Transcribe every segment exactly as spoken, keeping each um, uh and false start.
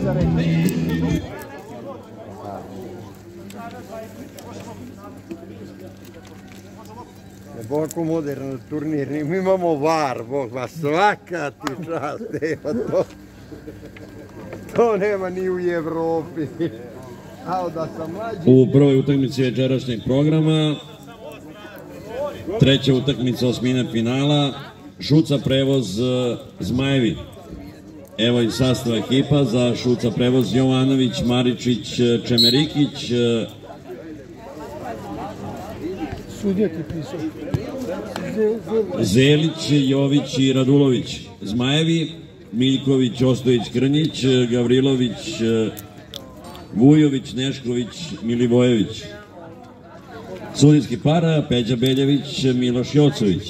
da reći. Ovako moderan turnir, mi imamo var, Bog, ma svaka ti čast, evo to. To nema ni u Evropi. A da sam mlađi... U prvoj utakmici večerašnjeg programa, treća utakmica osmine finala, Šuca prevoz Zmajevi. Evo i sastava ekipa za Šuca prevoz: Jovanović, Maričić, Čemerikić. Sudija ti pisao. Zelić, Jović i Radulović. Zmajevi: Miljković, Ostojić, Krnjić, Gavrilović, Vujović, Nešković, Milivojević. Sudijski par: Peđa Beljević, Miloš Jocović.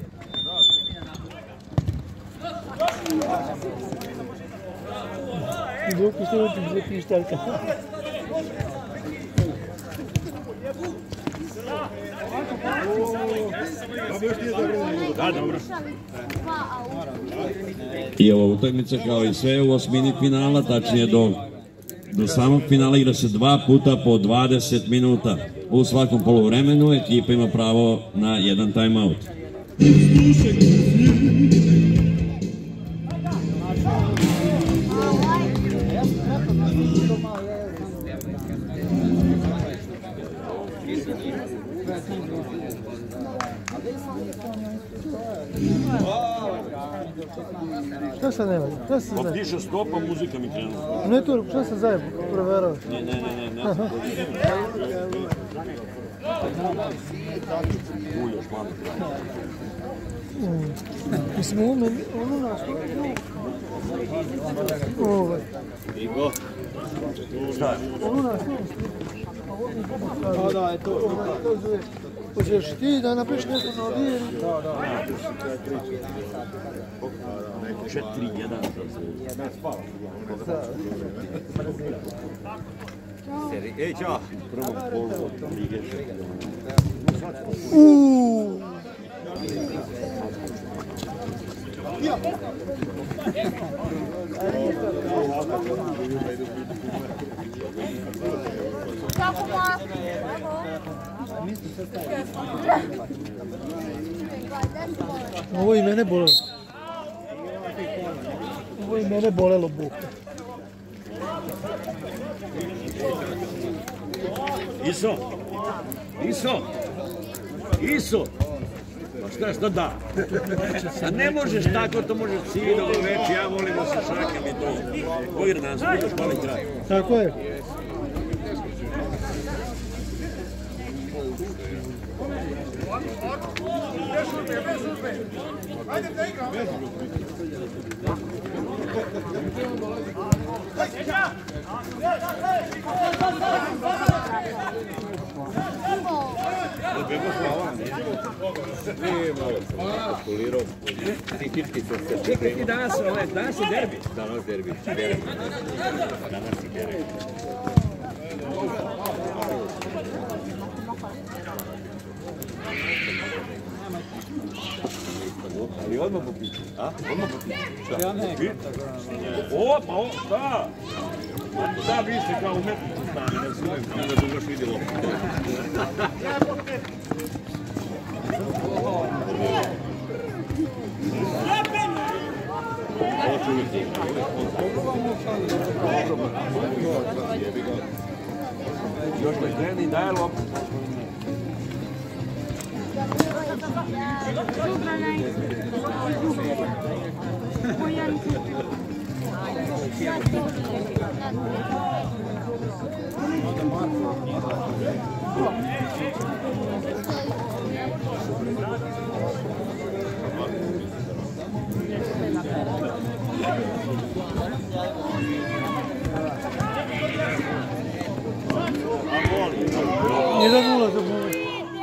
I ova utakmica, kao i sve u osmini finala, tačnije do, do samog finala, igra se dva puta po dvadeset minuta. U svakom poluvremenu ekipa ima pravo na jedan timeout. Šta sad nema? Šta se zajedno? Pa piše stop, a muzika mi krenula. Ne to, šta se zajedno? Proveravaš? Ne, ne, ne, ne, ne. Uljoš, malo kraj. Mislim, ono nas... Ovaj. Igo. Šta je? Ono nas... A da, je to. Hoćeš ti da napiš nešto na ovdje? Da, da. četiri jedan. Ej, čao. Prvo polu od Lige. Uuuu. Ovo i mene bolelo. Ovo i mene bolelo, Bog. Iso! Iso! Iso! Pa šta, šta da? A ne možeš tako, to možeš ciljno veći, ja volim da se šakam i to. Poigra nas, budeš mali kraj. Tako je. Čekaj ti danas, danas je derbi. Danas derbi. Danas je derbi. Ali odmah popiću, a? Odmah popiću. Ja ne. O, pa o, šta? Da, vi ste kao umetnici stane, ne razumijem, kada bi baš vidjelo. Još ne kreni, daje loptu. jedan nula za Bog.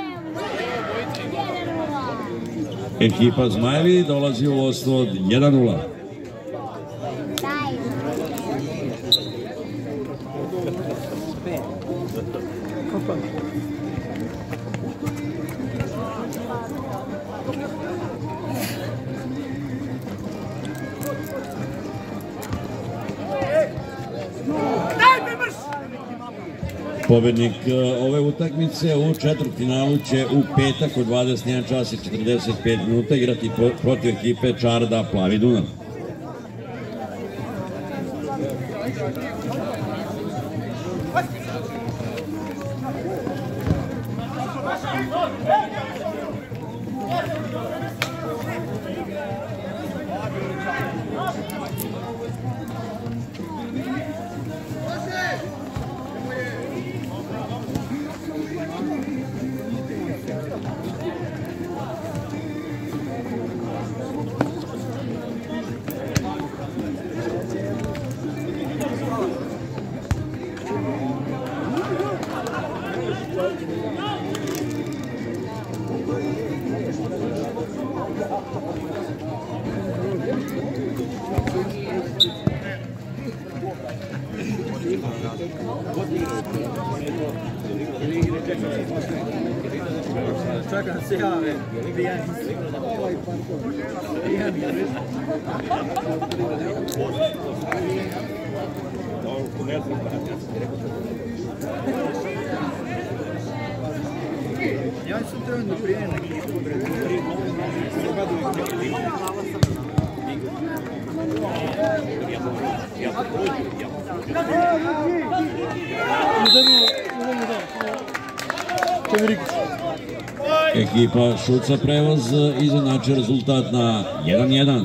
Ekipa Zmajevi dolazi u vodstvo od jedan nula. Pobednik ove utakmice u četvrtfinalu će u petak u dvadeset jedan čas i četrdeset pet minuta igrati protiv ekipe Čarda Plavi Dunav. Čekam da se jave, pijani se. Pijani se. Ja sam trenutno prijena ekipu. Ekipa Šuca Prevoz izjednači rezultat na jedan jedan.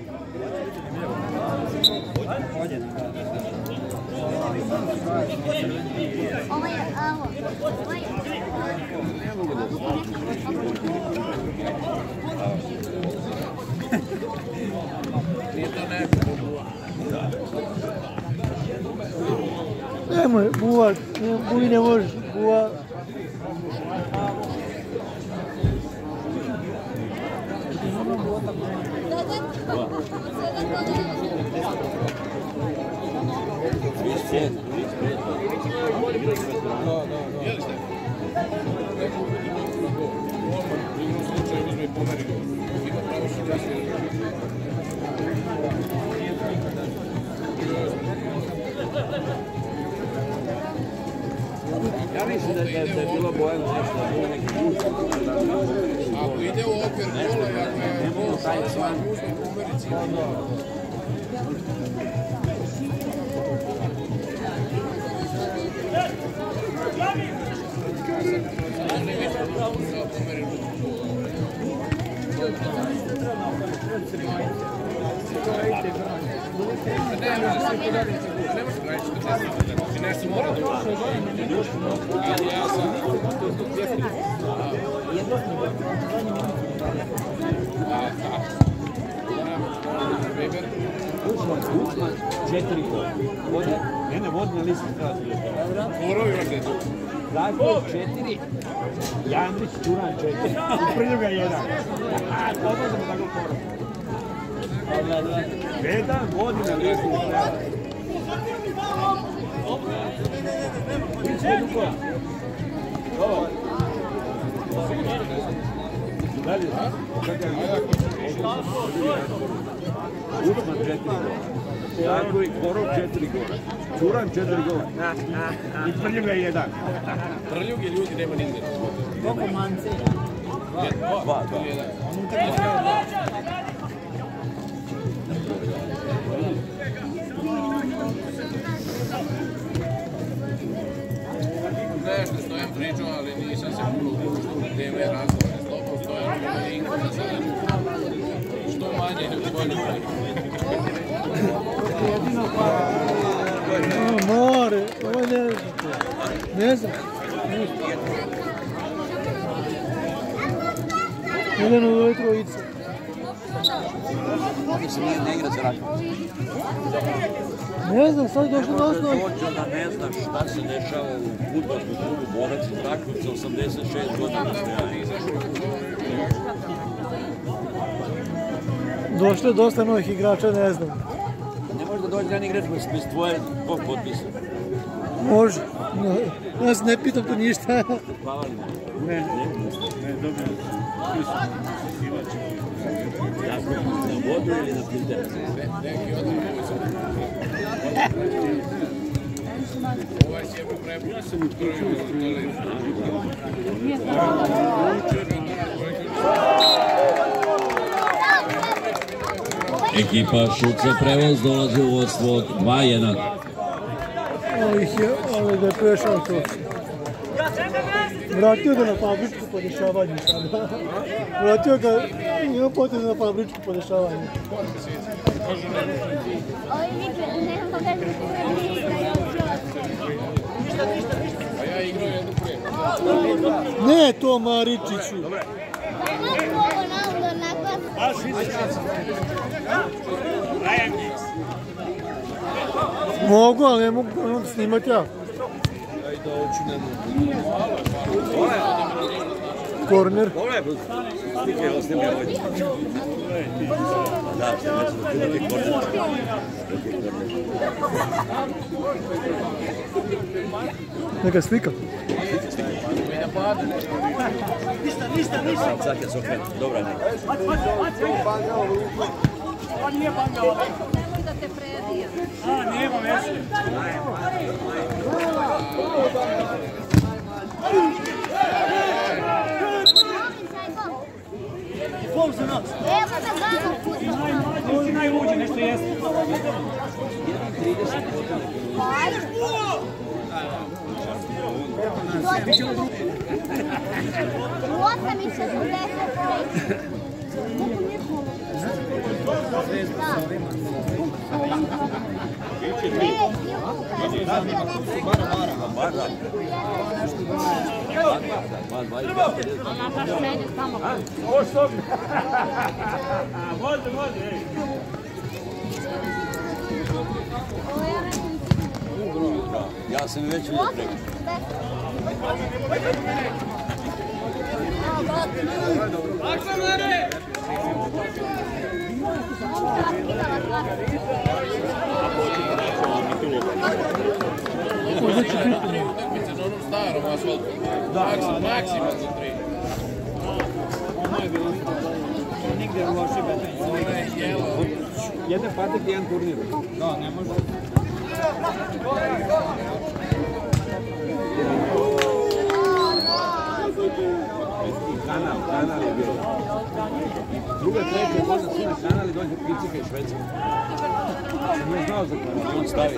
Nemoj, buva, buvi ne možeš, buva. Ja mislim da je bilo bojeno nešto, da bilo neki gusto. Ako ide u okvir kola i ako je bol šansa, uzme pomerici. Ne može gledati, nešto mora da uđe. Ali ja sam... Učman, četiri kola. Mene vodne liste kada ti je to. Korovi vrde tu. Zagor četiri, Jandić, Čuran četiri, Prljuga jedan. To možemo tako koro. Jedan godina listu. Pričaj Duko. Ovo. Dalje, kakav je? Učman četiri gola. Tako i Korov četiri gola. Čuran četiri gola. I Prljuga jedan. Prljuge ljudi nema nigde. Koliko mance? Dva, dva, dva. Nešto stojem pričao, ali nisam se puno upuštao u teme razgovore. Slobodno stojem na linku na zelenu. Što manje bolje O, more, ovo ne znam. Ne znam. Jedan od ove trojice. Mislim, ne igra za Raković. Ne znam, sad je došlo na osnovu. Hoće da ne zna šta se dešava u fudbalskom klubu Borac iz Rakovica, osamdeset šest godina postojanja. Došlo je dosta novih igrača, ne znam. Ne može da dođe jedan igrač bez tvoje kog potpisa. Može. Ja se ne pitam to ništa. Hvala li? Ne, ne, dobro. Na vodu ili na filter? neki odmah. Ovaj si je prepušten prvi u dolinu. Ekipa Šuca Prevoz dolazi u vodstvo dva jedan. Ovo ih je, ali da je prešao to. Vratio ga na fabričko podešavanje sada. Vratio ga, ima potez na fabričko podešavanje. A ja igrao jednu prije. Ne to Maričiću. Mogu, ali ne mogu snimati ja. Korner. Neka slika. Sad je Sokrat, dobra neka. Nemoj da te predija. A, nema veze. Evo da gledam kuću. Najluđe nešto jeste. osam i četrdeset pet. Može, može. Ja sam već vidio preko. Utakmice na onom starom asfaltu. Maksimal za tri. Nigde u loši beton. Jedan patek, jedan turnir. Da, ne može. Kanal, kanal je bilo. Druga, treća, možda su na kanal i dođe Picika i Švedska. Nije znao za kanal, on stavi.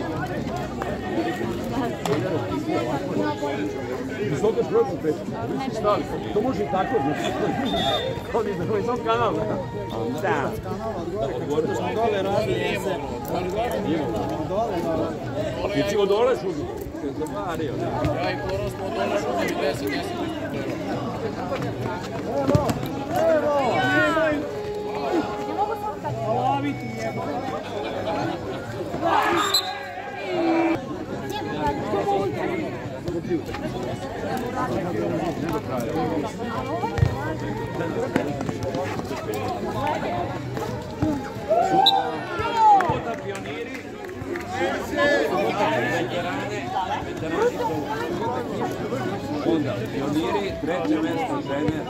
Visoka šroca peća, vi ste stali. To može i tako, on je za visok kanal. Da. Odgovorite smo dole radili. A Picivo dole šuzi. Zamario. Ja i Koro smo dole šutili deset deset. Onda, pioniri, treće mjesto žene.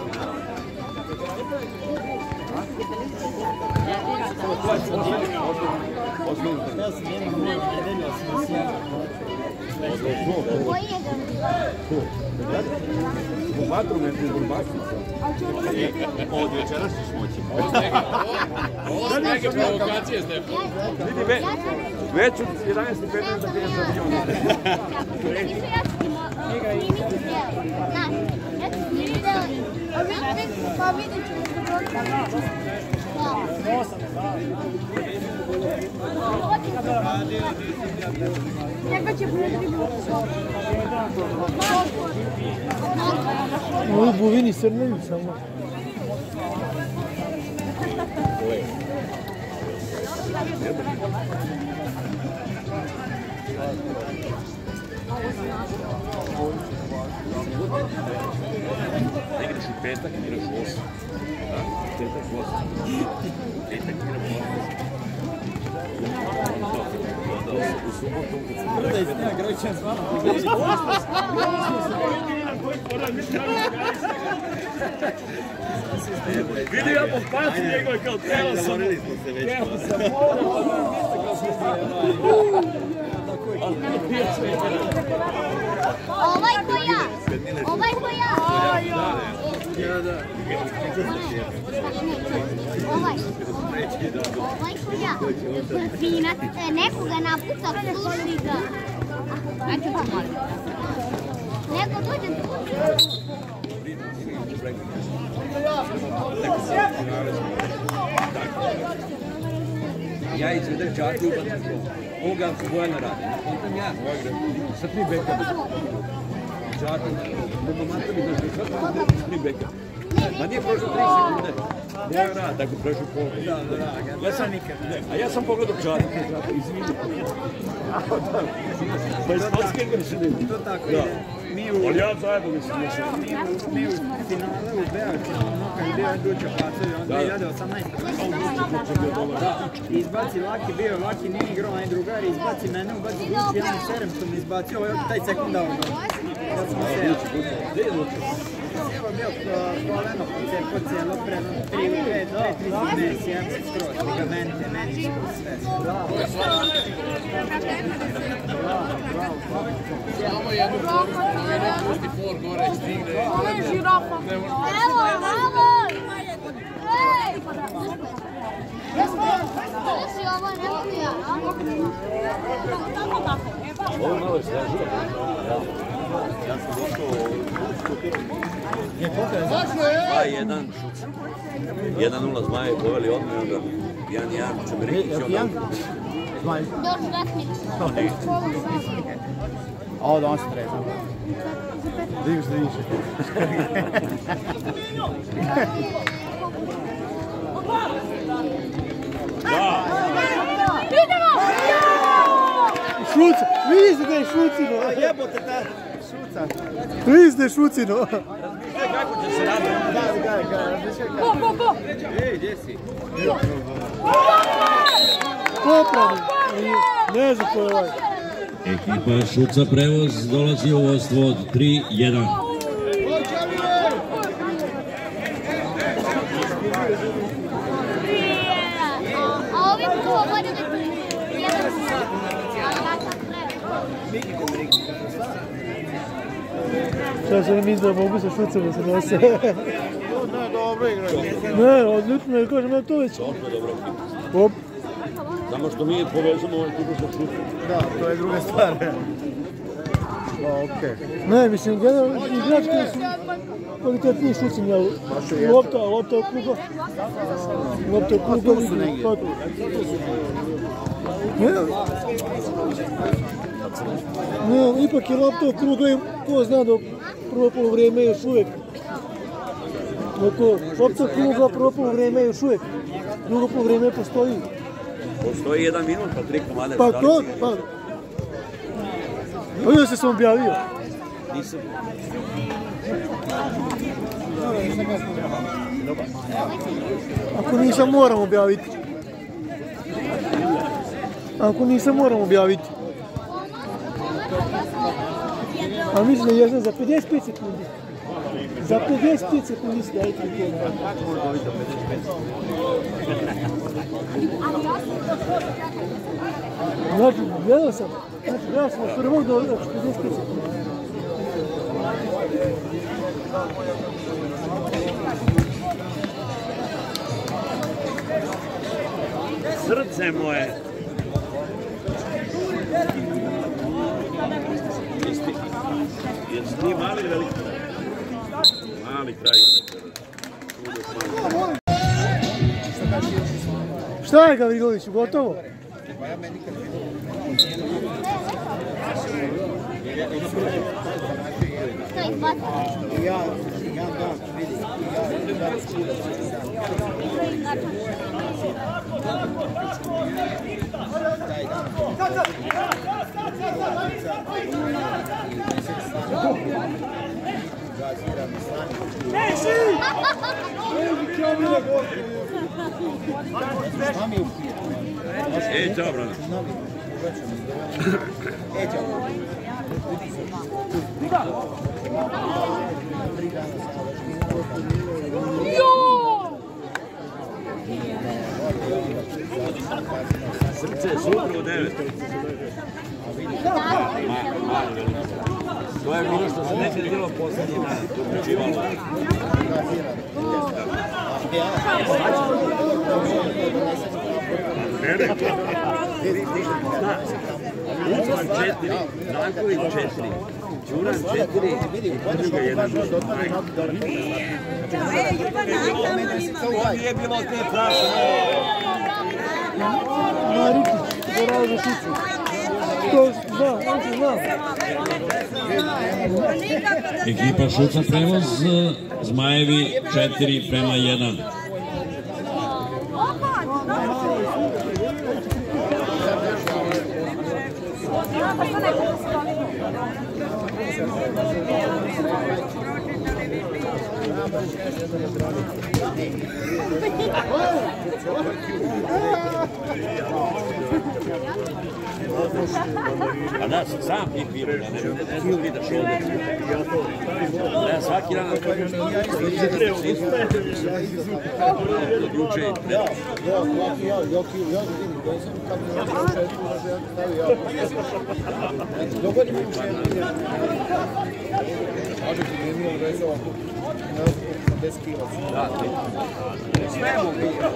Koji je ga? U vatrometru u Burbašnicu. Od večeras ćeš moći. Ovo su neke provokacije, Stefan. Vidi, već od jedanaest i petnaest da pijem sa njom. Nisu ja snimiti djelo. Znaš, ja ću snimiti djelo. Pa vidjet ću da se prosto. Njega će prodati Ovi buvini srnaju samo. Ne igraš u petak, igraš u osam. Petak u osam. Petak igramo u osam. U subotu... Brda i snijak, Grojčan s vama. Vidio ja po pacu njegove kao telo sam... Telo sam morao, pa nisam kao Ovaj ko ja. Ovaj ko ja. Ovaj. Ovaj ko ja. Fina. Nekoga napuca, sluši ga. Ajde ću malo. Neko dođe tu. Ja izvedem čaku i ubacim gol. Ovoga Bojana radi. Kontam ja. Srpni beka. Čaka. Mogu matovi da se srpni beka. Ma nije prošlo tri sekunde. Nije rad, tako prošlo pol. Ja sam nikad. A ja sam pogledao čaku. Izvini. Pa je sportske grešine. To tako ide. Ali ja zajedno mislim nešto. Mi u finale u Beočinu, ono kad je bio Dučo Pacovi, on dvije hiljade osamnaeste. Izbaci Laki, bio je Laki, nije igrao, onaj drugar, izbaci mene, ubaci Dučo, jedan je serem što mi izbacio, ovo je taj sekunda ono. Ja sam seo. Gdje je Dučo? Evo bio koleno po cijelo, predno tri ili pet, dve, tri zime, sjevam se skroz, ligamente, meni, sve. Samo jednu formu, koji ne pusti for gore i stigne. Ovo je žirafa. Evo, bravo! Ej! Jesi ovo, ne mogu ja. Ovo je malo stražio. Ja sam došao dva jedan šuc. jedan nula Zmaje poveli odmah i onda jedan jedan Čemerikić i onda... Dođu Rasmić. Ovo da on se treba. Diš, diš. Šuca, vidiš da je Šucino. Jebote ta Šuca. Vidiš da je Šucino. Kako će se raditi? Da, da, da. Bo, bo, bo. Ej, gdje si? Popravni. Ne znam ko je ovaj. Ekipa Šuca Prevoz dolazi u vodstvo od tri jedan. A ovi govori da ti jedan se. Ali ja sam prema. Šta se nam izda, mogu sa Šucom da se nose. Ne, dobro igraju. Ne, odlično, jer kažem ja to već. Op. Samo što mi povezamo ovaj kupu sa Šucom. Da, to je druga stvar. Okej. Ne, mislim, gledam, igrački su kvalitetniji Šucim, jel? Lopta, lopta u kruga. Lopta u kruga. Tu su negdje. Ne, ne, ipak je lopta u kruga i ko zna da prvo polovrijeme još uvijek. Oko, lopta u kruga, prvo polovrijeme još uvijek. Drugo polovrijeme postoji. Postoji jedan minut, pa tri komade. Pa to, pa... Ovdje se sam objavio. Nisam. Ako nisam, moram objaviti. Ako nisam, moram objaviti. A mislim da jesam za pedeset pet sekundi. Za pedeset pet sekundi ste dajte mi to. Znači, gledao sam. Znači, gledao sam od prvog do pedeset pet sekundi. Srce moje. Jesi jesi ti mali ili veliki? Mali kraj. Šta je Gavriloviću, gotovo? Što ih bati? Ja, ja da, vidi. Ej, čao, brane. Ej, čao. Srce je sutra u devet. To je bilo što se nekad bilo posljednji dan, to uključivalo. Učman četiri, Danković četiri, Čuran četiri i Podruga jedan. To nije bilo te praše. Marikić, Boral za Šicu. To zna, on se zna. Ekipa Šuca Prevoz, Zmajevi četiri prema jedan. A da, sam ti pio, da ne vidiš ovdje. Ja svaki dan od juče i pre. Sve mu bio.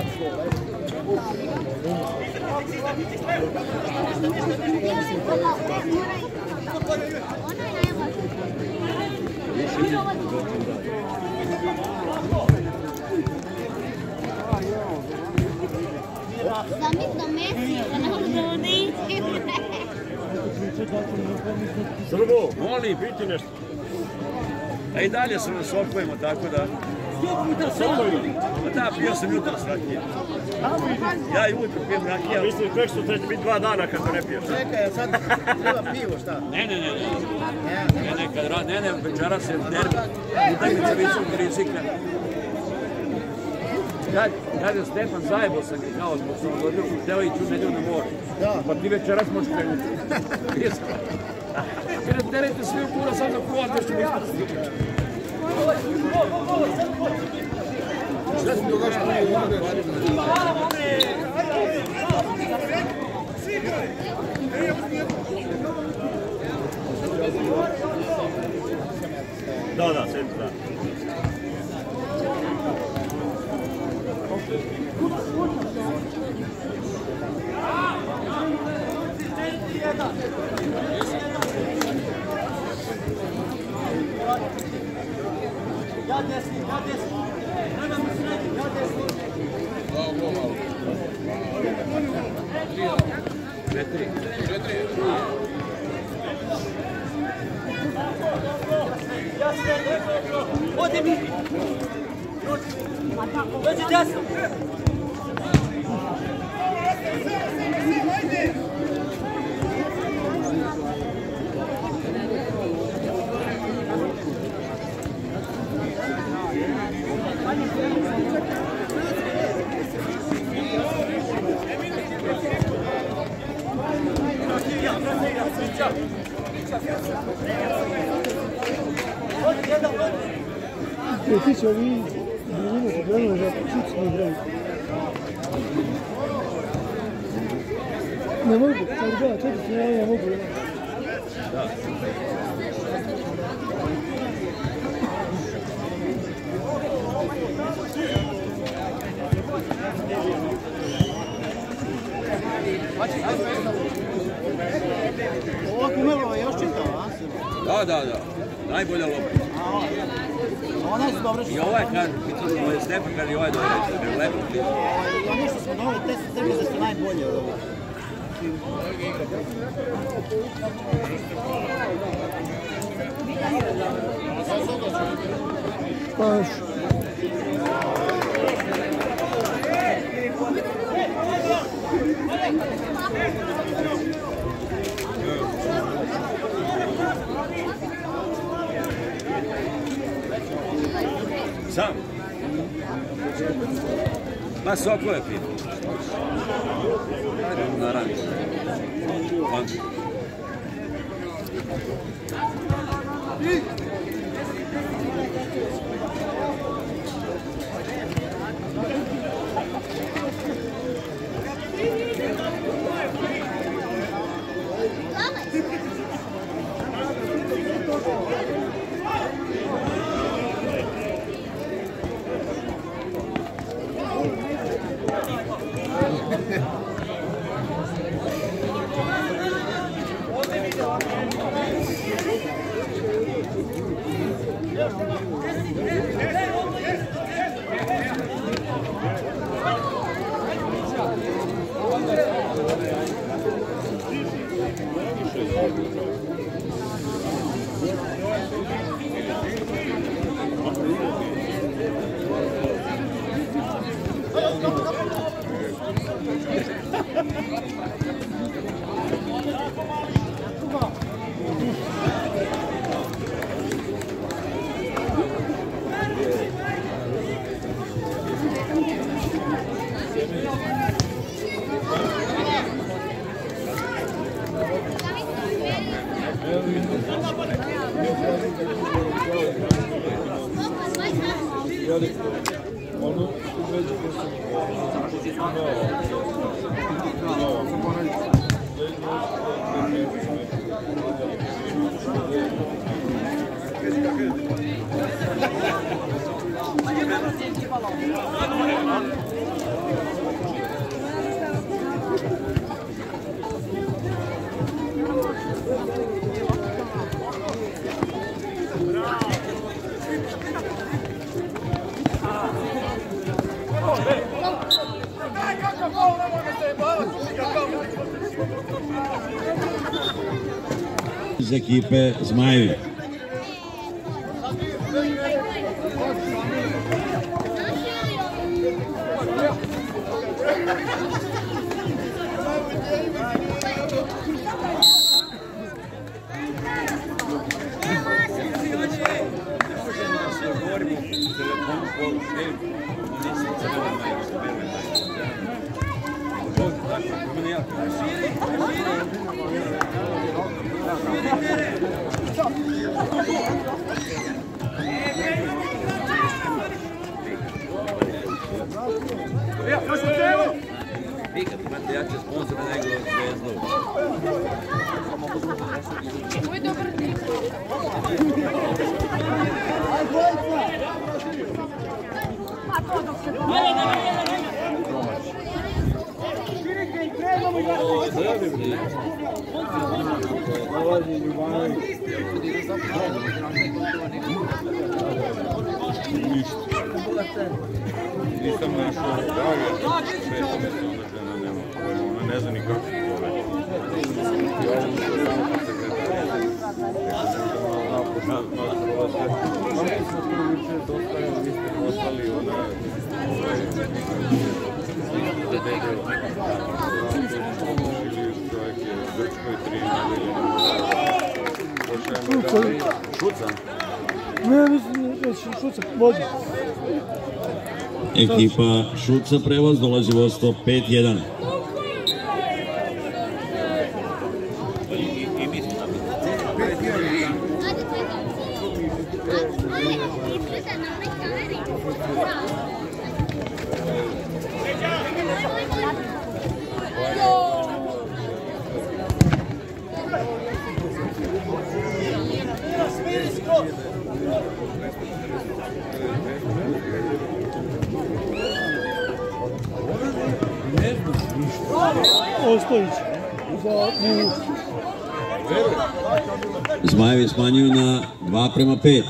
Zamisli da Messi, da nam ne iskrive. Srbo, molim, piti nešto. A i dalje se nas sokujemo, tako da... Da, pio sam jutro s rakije. Ja i ujutro pijem rakija. Mislim, prek što će biti dva dana kako ne piješ. Čekaj, sad treba pivo, šta? Ne, ne, ne, ne. Ne, ne, kad rad, ne, ne, večera se derbi. Utakmica visokog rizika. Kaže Stefan, zajebo sam je kao zbog sam godio, htjela ići u nedjelju na more. Pa ti večeras možeš krenuti. Kada terete svi u kura, sad za kuvate što mi ispati. Šta si dogaš što nije unude? Da, da, sedmi, da. Ja desni, ja desni. Nema mu sredi, ja desni. Četiri. Četiri. Ja sredi. Odi mi. Dođi desno. E, ti će ovi blizine se gledali za Šicu ne igraju. Ne mogu, sad gleda, četiri se ne, ne mogu. Da. Ovo Kumelova još čitava, a? Da, da, da. Najbolja lopta. Ona su dobro što... I ovaj kad, ovo je Stefan kad i ovaj dobro, što je lepo klipo. Oni što smo dobro, te su Srbi da su najbolje od ovoga. Pa još. Sam? Ma sokove pimo. Ajde, naranđe. Fanta. Mama, Onu uveđe iz ekipe Zmajevi. Nikad imate jače sponzore nego Zvezdu. Ovo je dobar tip. A to dok se... Nisam našao Drage, sve to mi se ona žena nema pojma, ona ne zna ni kako se zove. I ovo mi se samo pa sekretarija. Samo što smo tu juče dostavili, vi ste poslali ona... Čovjek je u Grčkoj tri nedelje. Šuca? Ne, mislim da će Šuca vodi. Ekipa Šuca Prevoz dolazi u vodstvo pet jedan. Ostojić za minus. Zmajevi smanjuju na dva prema pet.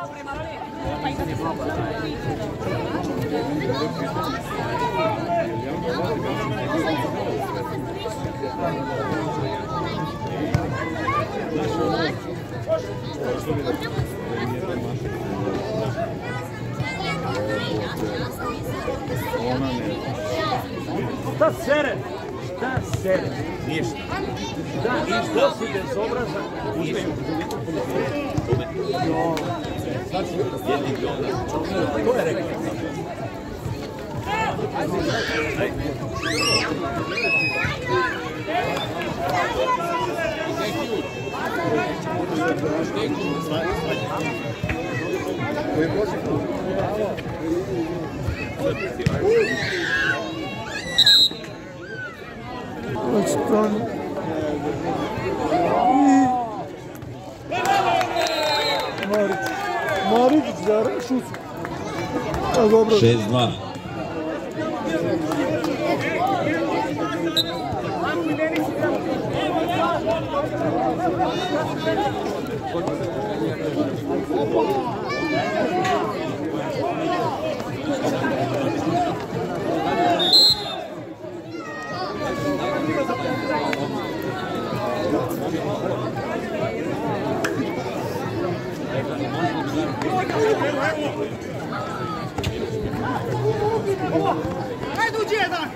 Šta sere? Šta sere? Ništa. Da, i što si bezobrazan? Ništa. Sad ću jedni onda. To je rekao. Strani. I Marić. Marić za Šucu. šest dva. Hajde uđi jedan!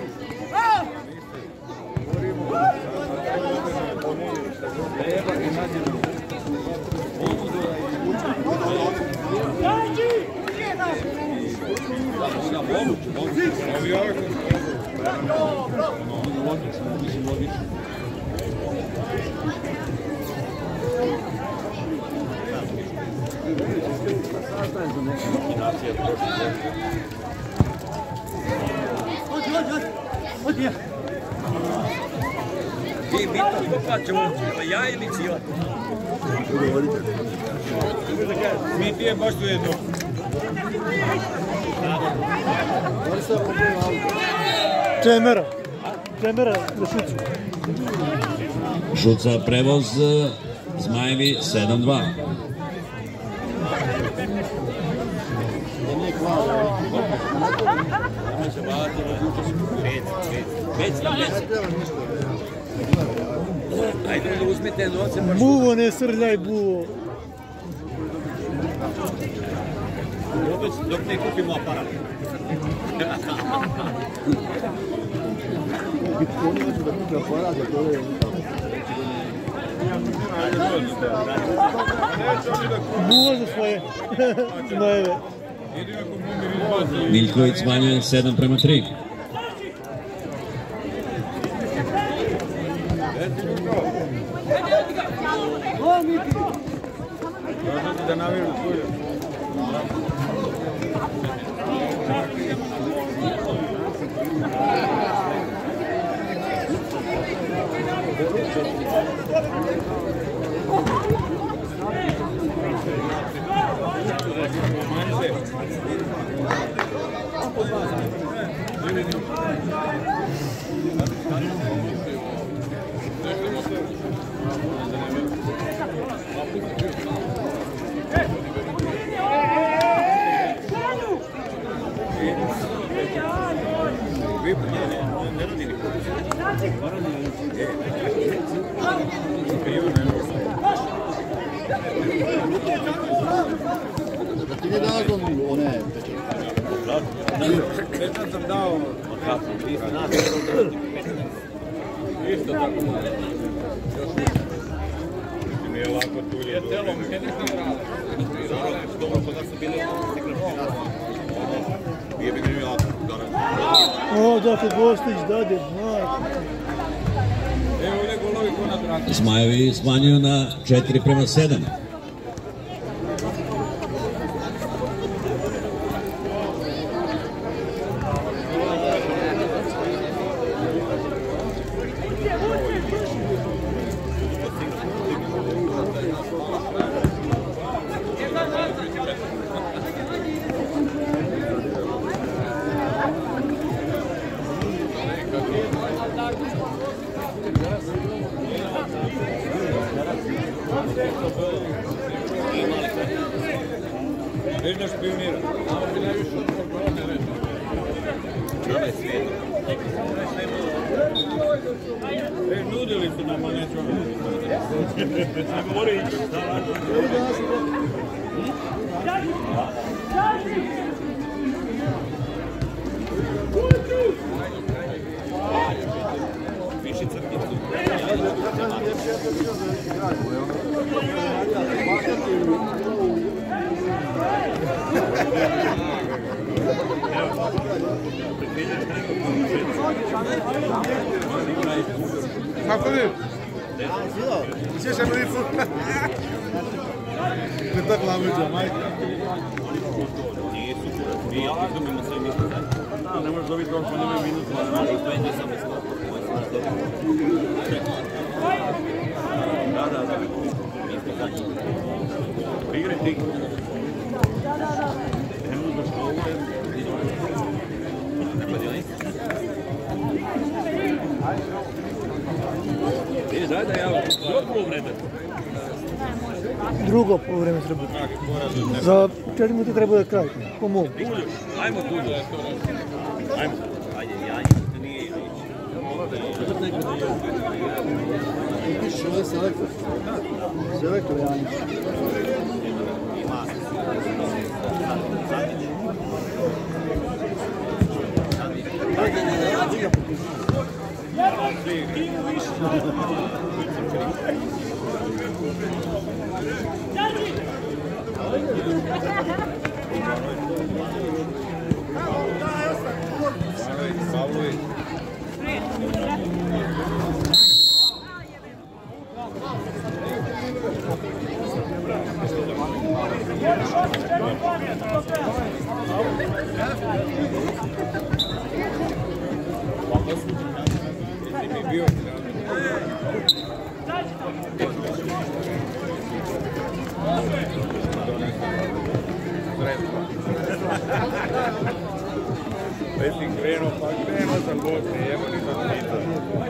I mi to poplaćamo, ja ili Cio? Mi ti je baš tu jedno. Čemera. Čemera za šucu. Šuca Prevoz, Zmajevi sedam dva. Ajde da uzmete novce pa što... Buvo, ne srljaj, buvo. Dok ne kupimo aparat. Buvo za svoje znojeve. Miljković smanjuje sedam prema tri. Da naviru svoju. Ti ne daš one Već sam dao isto tako. Mi je lako tulje. Telom, kada ti rade? Dobro, kada su bili nije bi mi lako. O, da te Gostić dade, znak. Evo ovdje golovi ko na dragi. Zmajevi smanjuju na četiri prema sedam. Već da špionira. E, nudili su nam, ali neću vam. Ne govori ići. Viši crticu. Kako li? Gdje še bili fu? Ne tako lameđa, majka. Nisu, mi izgubimo sve misle. Da, ne možeš dobiti kao što nemaju minut. To je nisam mislio. Da, da, da. Misli za njih. Igre ti. Ne možeš da što ovo je. Ne pa djeli. E, daj da ja drugo polovreme. Drugo polovreme treba. Za četiri minuta treba da kraj. Po mom. Ajmo tu. Ajmo. Ajde, ja to nije ići. Piše ovdje selektor. Selektor Janjić. Ima. Pavlović. Bio već si krenuo, pa krenuo sam Bosni, jebo nisam pitao.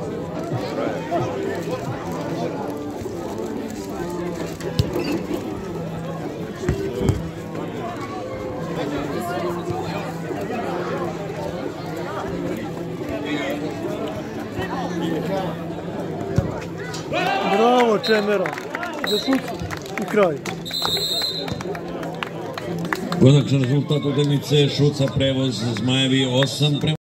Bravo Čemera, za šucu i kraj. Konačan rezultat utakmice Šuca Prevoz Zmajevi osam prema